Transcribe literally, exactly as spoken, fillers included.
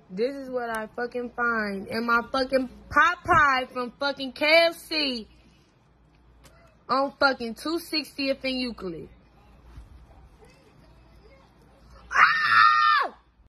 This is what I fucking find in my fucking pot pie from fucking K F C on fucking two sixtieth and Euclid.